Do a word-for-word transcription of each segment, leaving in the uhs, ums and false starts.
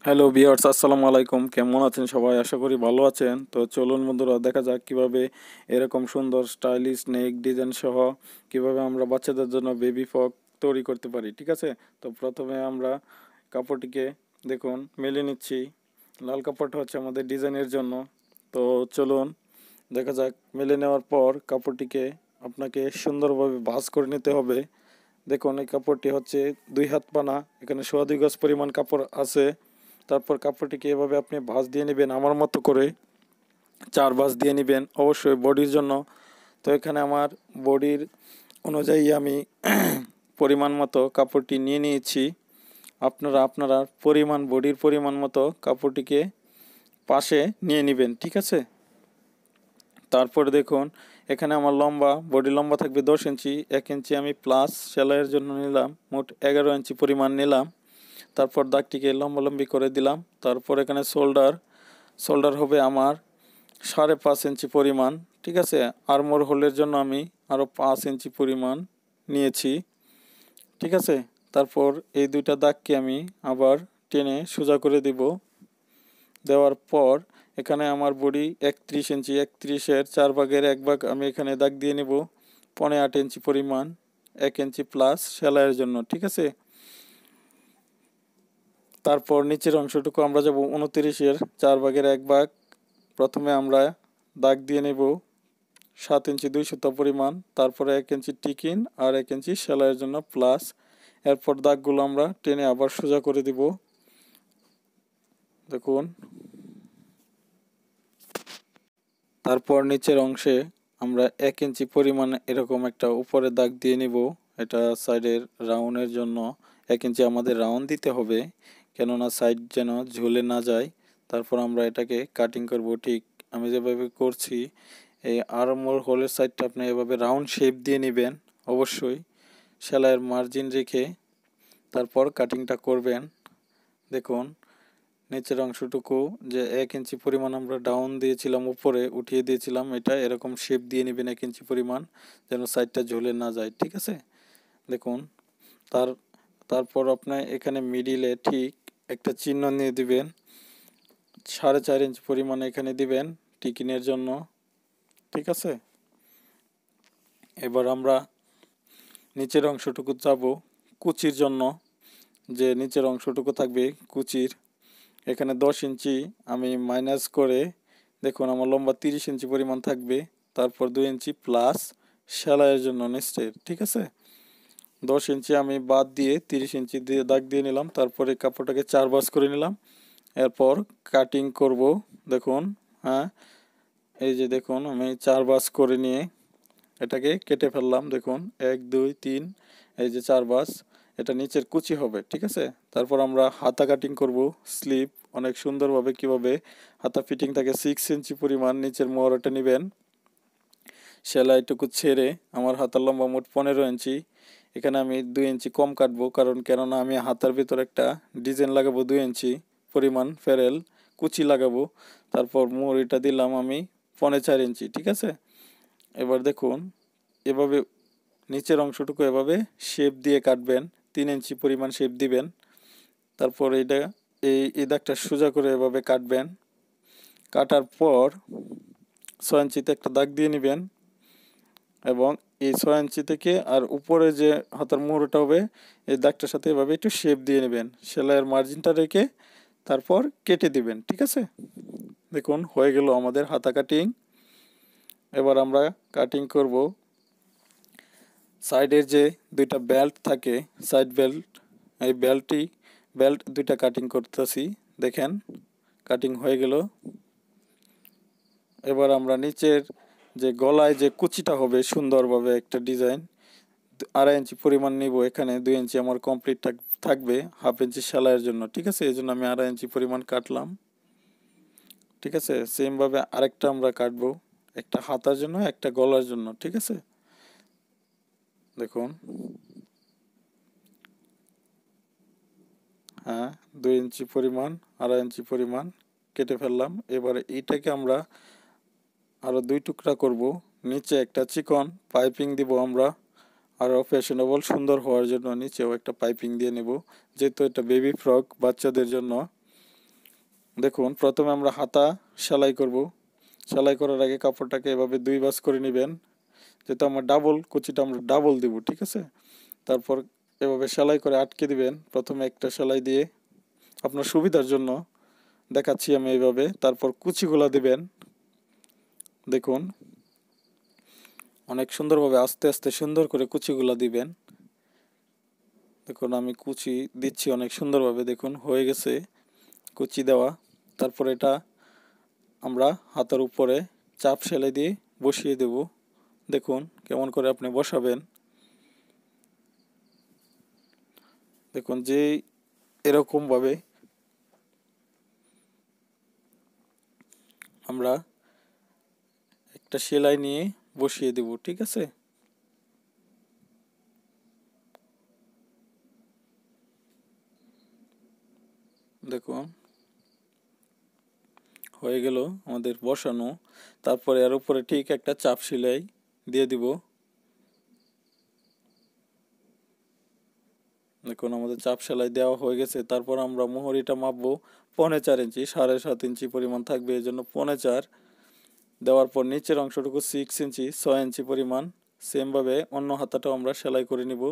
Hello viewers, আসসালামু আলাইকুম। কেমন আছেন সবাই? আশা করি ভালো আছেন। তো চলুন বন্ধুরা, দেখা যাক কিভাবে এরকম সুন্দর স্টাইলিশ নেক ডিজাইন সহ কিভাবে আমরা বাচ্চাদের জন্য বেবি ফ্রক তৈরি করতে পারি। ঠিক আছে, তো প্রথমে আমরা কাপড়টিকে দেখুন মেলে নিচ্ছি। লাল কাপড়টা হচ্ছে আমাদের ডিজাইনের জন্য। তো চলুন দেখা যাক। মেলে নেওয়ার পর কাপড়টিকে আপনাকে সুন্দরভাবে ভাঁজ করে নিতে হবে। দেখুন এই কাপড়টি হচ্ছে দুই হাত পানা, এখানে সোয়া দুই গজ পরিমাণ কাপড় আছে। তারপর কাপড়টিকে এভাবে আপনি ভাঁজ দিয়ে নেবেন, আমার মতো করে চার ভাঁজ দিয়ে নেবেন অবশ্যই বডির জন্য। তো এখানে আমার বডির অনুযায়ী আমি পরিমাণ মতো কাপড়টি নিয়ে নিয়েছি। আপনারা আপনারা পরিমাণ বডির পরিমাণ মতো কাপড়টিকে পাশে নিয়ে নেবেন। ঠিক আছে, তারপর দেখুন এখানে আমার লম্বা বডি লম্বা থাকবে দশ ইঞ্চি, এক ইঞ্চি আমি প্লাস সেলাইয়ের জন্য নিলাম, মোট এগারো ইঞ্চি পরিমাণ নিলাম। তারপর দাগটিকে লম্বালম্বি করে দিলাম। তারপর এখানে শোল্ডার শোল্ডার হবে আমার সাড়ে পাঁচ ইঞ্চি পরিমাণ। ঠিক আছে, আর্মর হোলের জন্য আমি আরও পাঁচ ইঞ্চি পরিমাণ নিয়েছি। ঠিক আছে, তারপর এই দুইটা দাগকে আমি আবার টেনে সোজা করে দিব। দেওয়ার পর এখানে আমার বডি একত্রিশ ইঞ্চি, একত্রিশের চার ভাগের এক ভাগ আমি এখানে দাগ দিয়ে নেব পনেরো আট ইঞ্চি পরিমাণ, এক ইঞ্চি প্লাস সেলাইয়ের জন্য। ঠিক আছে, তারপর নিচের অংশটুকু আমরা যাব উনত্রিশের চার ভাগের এক ভাগ। প্রথমে আমরা দাগ দিয়ে নেব সাত ইঞ্চি দুই সুতা পরিমাণ, তারপরে এক ইঞ্চি টিকিন আর এক ইঞ্চি সেলাইয়ের জন্য প্লাস। এরপর দাগগুলো আমরা টেনে আবার সোজা করে দিব। দেখুন, তারপর নিচের অংশে আমরা এক ইঞ্চি পরিমাণ এরকম একটা উপরে দাগ দিয়ে নিব। এটা সাইডের রাউন্ডের জন্য এক ইঞ্চি আমাদের রাউন্ড দিতে হবে, কেননা সাইড যেন ঝুলে না যায়। তারপর আমরা এটাকে কাটিং করব, ঠিক আমি যেভাবে করছি। এই আর্মহোল হোলের সাইডটা আপনি এভাবে রাউন্ড শেপ দিয়ে নেবেন অবশ্যই, সেলাইয়ের মার্জিন রেখে তারপর কাটিংটা করবেন। দেখুন নিচের অংশটুকু যে এক ইঞ্চি পরিমাণ আমরা ডাউন দিয়েছিলাম, উপরে উঠিয়ে দিয়েছিলাম, এটা এরকম শেপ দিয়ে নেবেন এক ইঞ্চি পরিমাণ, যেন সাইডটা ঝুলে না যায়। ঠিক আছে, দেখুন তার তারপর আপনার এখানে মিডিলে ঠিক একটা চিহ্ন নিয়ে দিবেন, সাড়ে চার ইঞ্চি পরিমাণ এখানে দিবেন টিকিনের জন্য। ঠিক আছে, এবার আমরা নিচের অংশটুকু যাব কুচির জন্য। যে নিচের অংশটুকু থাকবে কুচির, এখানে দশ ইঞ্চি আমি মাইনাস করে, দেখুন আমার লম্বা তিরিশ ইঞ্চি পরিমাণ থাকবে। তারপর দুই ইঞ্চি প্লাস সেলাইয়ের জন্য নিচের। ঠিক আছে, দশ ইঞ্চি আমি বাদ দিয়ে তিরিশ ইঞ্চি দিয়ে দাগ দিয়ে নিলাম। তারপরে কাপড়টাকে চার ভাঁজ করে নিলাম। এরপর কাটিং করব। দেখুন, হ্যাঁ এই যে দেখুন আমি চার ভাঁজ করে নিয়ে এটাকে কেটে ফেললাম। দেখুন এক দুই তিন, এই যে চার ভাঁজ, এটা নিচের কুচি হবে। ঠিক আছে, তারপর আমরা হাতা কাটিং করব। স্লিপ অনেক সুন্দরভাবে কিভাবে হাতা ফিটিং থাকে, সিক্স ইঞ্চি পরিমাণ নিচের মোহরাটা নেবেন, সেলাইটুকু ছেড়ে। আমার হাতার লম্বা মোট পনেরো ইঞ্চি, এখানে আমি দুই ইঞ্চি কম কাটবো, কারণ কেননা আমি হাতার ভিতর একটা ডিজাইন লাগাবো, দুই ইঞ্চি পরিমাণ ফেরেল কুচি লাগাবো। তারপর মোহরিটা দিলাম আমি পনেরো চার ইঞ্চি। ঠিক আছে, এবার দেখুন এভাবে নিচের অংশটুকু এভাবে শেপ দিয়ে কাটবেন, তিন ইঞ্চি পরিমাণ শেপ দিবেন। তারপর এইটা এই এই দাগটা সোজা করে এভাবে কাটবেন। কাটার পর ছয় ইঞ্চিতে একটা দাগ দিয়ে নেবেন, এবং এই ছয় ইঞ্চি থেকে আর উপরে যে হাতার মোহরটা হবে এই দাগটার সাথে এভাবে একটু শেপ দিয়ে নেবেন, সেলাইয়ের মার্জিনটা রেখে তারপর কেটে দিবেন। ঠিক আছে, দেখুন হয়ে গেল আমাদের হাতা কাটিং। এবার আমরা কাটিং করব সাইডের যে দুইটা বেল্ট থাকে, সাইড বেল্ট, এই বেল্টটি বেল্ট দুইটা কাটিং করতেছি। দেখেন কাটিং হয়ে গেল। এবার আমরা নিচের যে গলায় যে কুচিটা হবে সুন্দরভাবে একটা ডিজাইন, আড়াই ইঞ্চি পরিমাণ নিব। এখানে দুই ইঞ্চি আমার কমপ্লিট থাকবে হাফ ইঞ্চি সেলাইয়ের জন্য। ঠিক আছে, এই জন্য আমি আড়াই ইঞ্চি পরিমাণ কাটলাম। ঠিক আছে, সেমভাবে আরেকটা আমরা কাটবো, একটা হাতার জন্য একটা গলার জন্য। ঠিক আছে, দেখুন, হ্যাঁ দুই ইঞ্চি পরিমাণ আড়াই ইঞ্চি পরিমাণ কেটে ফেললাম। এবারে এইটাকে আমরা আরও দুই টুকরা করব, নিচে একটা চিকন পাইপিং দিব আমরা, আরও ফ্যাশনেবল সুন্দর হওয়ার জন্য নিচেও একটা পাইপিং দিয়ে নেব, যেহেতু এটা বেবি ফ্রক বাচ্চাদের জন্য। দেখুন প্রথমে আমরা হাতা সেলাই করব। সেলাই করার আগে কাপড়টাকে এভাবে দুই ভাঁজ করে নেবেন, যেহেতু আমরা ডাবল কুচিটা আমরা ডাবল দিব, ঠিক আছে। তারপর এভাবে সেলাই করে আটকে দিবেন। প্রথমে একটা সেলাই দিয়ে আপনার সুবিধার জন্য দেখাচ্ছি আমি এইভাবে। তারপর কুচিগুলা দিবেন। দেখুন অনেক সুন্দরভাবে আস্তে আস্তে সুন্দর করে কুচিগুলা দিবেন। দেখুন আমি কুচি দিচ্ছি অনেক সুন্দরভাবে, দেখুন হয়ে গেছে কুচি দেওয়া। তারপর এটা আমরা হাতের উপরে চাপ সেলাই দিয়ে বসিয়ে দেব। দেখুন কেমন করে আপনি বসাবেন। দেখুন যে এরকমভাবে আমরা একটা সেলাই নিয়ে বসিয়ে দেব, ঠিক আছে। দেখুন হয়ে গেল আমাদের বসানো। তারপরে এর উপরে ঠিক একটা চাপ সেলাই দিয়ে দিব। দেখুন আমাদের চাপ সেলাই দেওয়া হয়ে গেছে। তারপর আমরা মোহরিটা মাপবো পৌনে চার ইঞ্চি, সাড়ে সাত ইঞ্চি পরিমাণ থাকবে, এই জন্য পৌনে চার দেওয়ার পর নিচের অংশটুকু সিক্স ইঞ্চি, ছয় ইঞ্চি পরিমাণ। সেমভাবে অন্য হাতাটাও আমরা সেলাই করে নিব।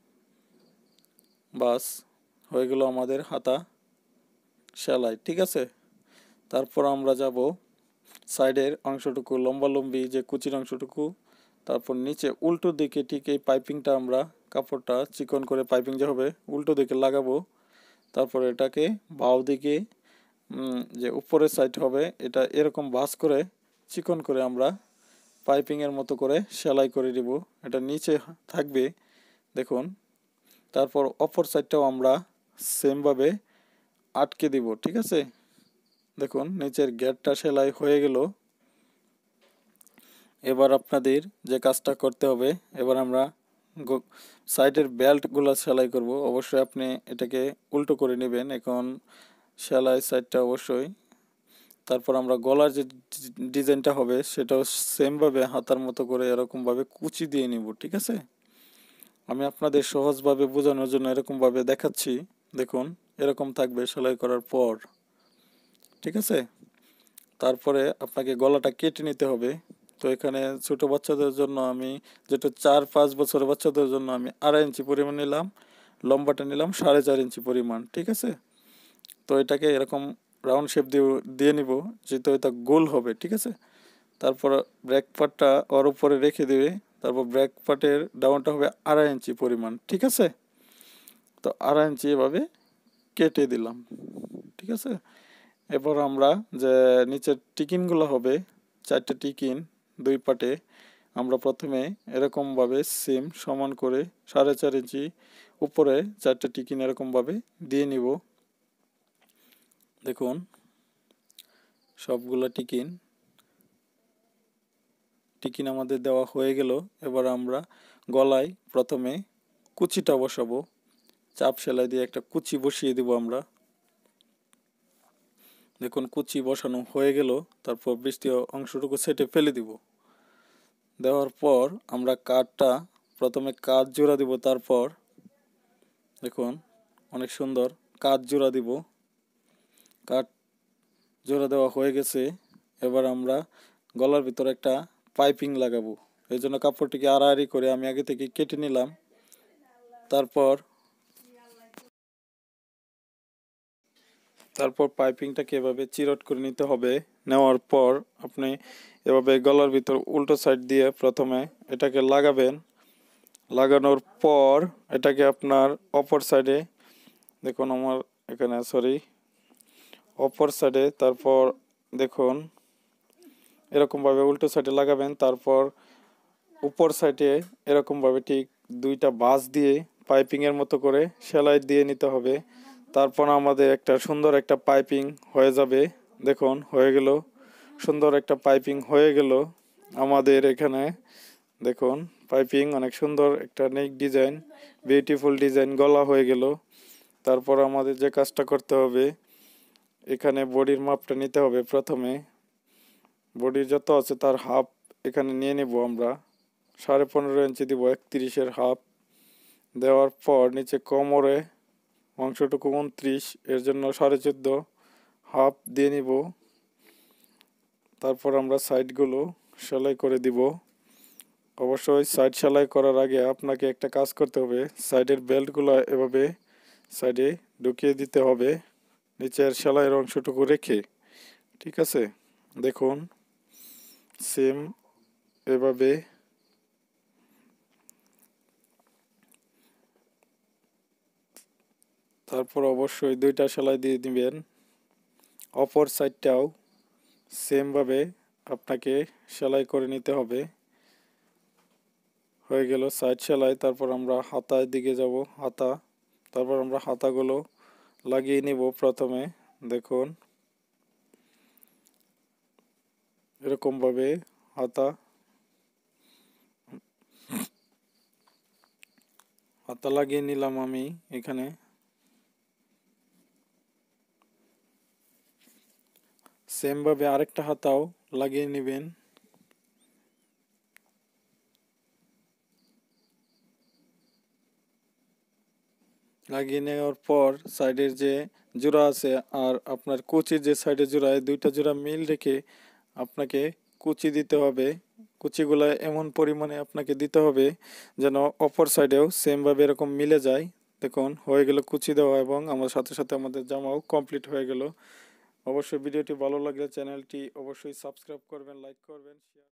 বাস হয়ে গেল আমাদের হাতা সেলাই, ঠিক আছে। তারপর আমরা যাব সাইডের অংশটুকু লম্বালম্বি যে কুচির অংশটুকু, তারপর নিচে উল্টো দিকে ঠিক এই পাইপিংটা আমরা কাপড়টা চিকন করে পাইপিং যে হবে উল্টো দিকে লাগাবো। তারপর এটাকে বাউ দিকে যে উপরের সাইড হবে এটা এরকম ভাঁজ করে চিকন করে আমরা পাইপিংয়ের মতো করে সেলাই করে দিব। এটা নিচে থাকবে দেখুন। তারপর অপর সাইডটাও আমরা সেমভাবে আটকে দিব, ঠিক আছে। দেখুন নিচের গেটটা সেলাই হয়ে গেল। এবার আপনাদের যে কাজটা করতে হবে, এবার আমরা সাইডের বেল্টগুলো সেলাই করব। অবশ্যই আপনি এটাকে উল্টো করে নেবেন এখন সেলাই সাইডটা অবশ্যই। তারপর আমরা গলার যে ডিজাইনটা হবে সেটাও সেমভাবে হাতার মতো করে এরকমভাবে কুচি দিয়ে নিব, ঠিক আছে। আমি আপনাদের সহজভাবে বোঝানোর জন্য এরকমভাবে দেখাচ্ছি। দেখুন এরকম থাকবে সেলাই করার পর, ঠিক আছে। তারপরে আপনাকে গলাটা কেটে নিতে হবে। তো এখানে ছোট বাচ্চাদের জন্য আমি যেটা চার পাঁচ বছরের বাচ্চাদের জন্য আমি আড়াই ইঞ্চি পরিমাণ নিলাম, লম্বাটা নিলাম সাড়ে চার ইঞ্চি পরিমাণ, ঠিক আছে। তো এটাকে এরকম রাউন্ড শেপ দিয়ে দিয়ে নিব, যেহেতু এটা গোল হবে, ঠিক আছে। তারপর ব্রেক পার্টটা ওর উপরে রেখে দেবে। তারপর ব্রেক পার্টের ডাউনটা হবে আড়াই ইঞ্চি পরিমাণ, ঠিক আছে। তো আড়াই ইঞ্চি এভাবে কেটে দিলাম, ঠিক আছে। এরপর আমরা যে নিচের টিকিনগুলো হবে চারটে টিকিন দুই পাটে আমরা প্রথমে এরকমভাবে সেম সমান করে সাড়ে চার ইঞ্চি উপরে চারটে টিকিন এরকমভাবে দিয়ে নিব। দেখুন সবগুলো টিকিন টিকিন আমাদের দেওয়া হয়ে গেল। এবার আমরা গলায় প্রথমে কুচিটা বসাবো। চাপ সেলাই দিয়ে একটা কুচি বসিয়ে দিব আমরা। দেখুন কুচি বসানো হয়ে গেল। তারপর বৃষ্টির অংশটুকু সেটে ফেলে দিব। দেওয়ার পর আমরা কাঠটা প্রথমে কাঠ জোড়া দিব। তারপর দেখুন অনেক সুন্দর কাঠ জোড়া দিব। কাঠ জোড়া দেওয়া হয়ে গেছে। এবার আমরা গলার ভিতরে একটা পাইপিং লাগাবো। এই জন্য কাপড়টিকে আড়াআড়ি করে আমি আগে থেকে কেটে নিলাম। তারপর তারপর পাইপিংটাকে এভাবে চিরট করে নিতে হবে। নেওয়ার পর আপনি এভাবে গলার ভিতর উল্টো সাইড দিয়ে প্রথমে এটাকে লাগাবেন। লাগানোর পর এটাকে আপনার অপর সাইডে দেখুন আমার এখানে সরি অপর সাইডে তারপর দেখুন এরকমভাবে উল্টো সাইডে লাগাবেন। তারপর উপর সাইডে এরকমভাবে ঠিক দুইটা বাঁশ দিয়ে পাইপিংয়ের মতো করে সেলাই দিয়ে নিতে হবে। তারপর আমাদের একটা সুন্দর একটা পাইপিং হয়ে যাবে। দেখুন হয়ে গেল, সুন্দর একটা পাইপিং হয়ে গেল আমাদের এখানে। দেখুন পাইপিং অনেক সুন্দর একটা নেক ডিজাইন, বিউটিফুল ডিজাইন গলা হয়ে গেল। তারপর আমাদের যে কাজটা করতে হবে এখানে বডির মাপটা নিতে হবে। প্রথমে বডির যত আছে তার হাফ এখানে নিয়ে নেব আমরা। সাড়ে পনেরো ইঞ্চি দিব, একত্রিশের হাফ। দেওয়ার পর নিচে কোমরে অংশটুকু উনত্রিশ, এর জন্য সাড়ে চোদ্দো হাফ দিয়ে নিব। তারপর আমরা সাইডগুলো সেলাই করে দিব। অবশ্যই সাইড সেলাই করার আগে আপনাকে একটা কাজ করতে হবে, সাইডের বেল্টগুলো এভাবে সাইডে ঢুকিয়ে দিতে হবে নিচের সেলাইয়ের অংশটুকু রেখে। ঠিক আছে, দেখুন সেম এভাবে তারপর অবশ্যই দুইটা সেলাই দিয়ে দিবেন। অপর সাইডটাও সেমভাবে আপনাকে সেলাই করে নিতে হবে। হয়ে গেল সাইড সেলাই। তারপর আমরা হাতার দিকে যাব। হাতা, তারপর আমরা হাতাগুলো লাগিয়ে নিব। প্রথমে দেখুন এরকমভাবে হাতা হাতা লাগিয়ে নিলাম আমি এখানে। সেমভাবে আরেকটা হাতাও লাগিয়ে নেবেন। লাগিয়ে নেওয়ার পর সাইডের যে জোড়া আছে আর আপনার কুচির যে সাইডে জোড়া, এই দুইটা জোড়া মিল রেখে আপনাকে কুচি দিতে হবে। কুচিগুলো এমন পরিমাণে আপনাকে দিতে হবে যেন অপর সাইডেও সেমভাবে এরকম মিলে যায়। দেখুন হয়ে গেল কুচি দেওয়া এবং আমার সাথে সাথে আমাদের জামাও কমপ্লিট হয়ে গেল। অবশ্যই ভিডিওটি ভালো লাগলে চ্যানেলটি অবশ্যই সাবস্ক্রাইব করবেন, লাইক করবেন, শেয়ার